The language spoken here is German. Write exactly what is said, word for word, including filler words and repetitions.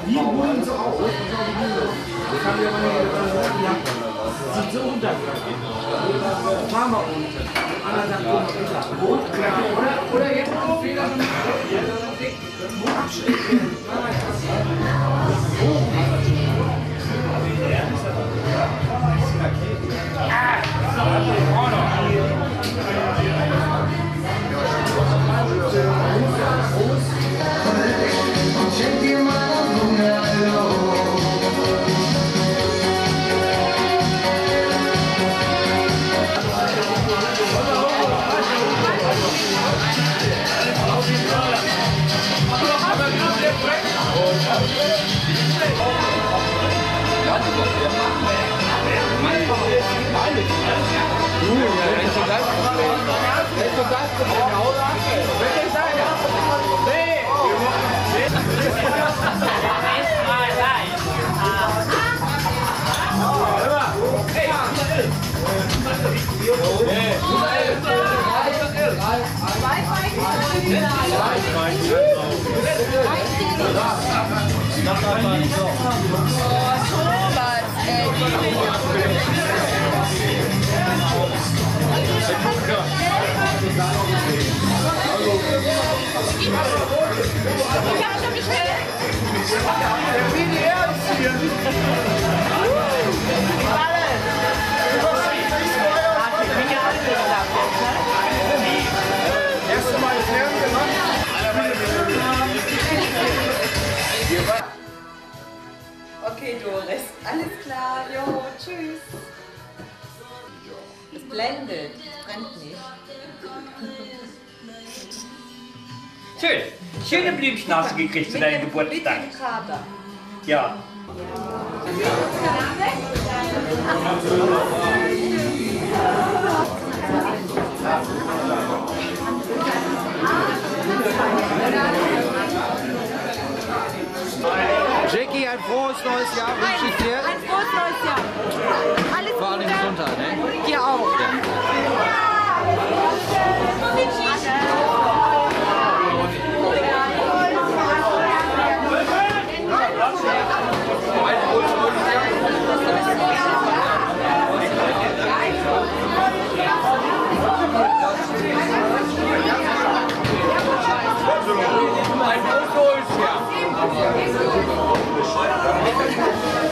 Die holen so auf. Das haben wir mal sieht so untergegangen. Fahren wir unten. Anderthalb Kilometer. Oder, oder jetzt noch Fehler gemacht. Okay, Doris, alles klar, jo, tschüss. Es blendet, es brennt nicht. Schön, schöne Blümchen hast du gekriegt zu deinem Geburtstag. Mit dem Kater. Ja. Jackie, ein frohes neues Jahr wünsche ich dir. Ein frohes neues Jahr. Alles Vor allem Gute. Gesundheit, ne? Dir auch. Ein frohes Jahr.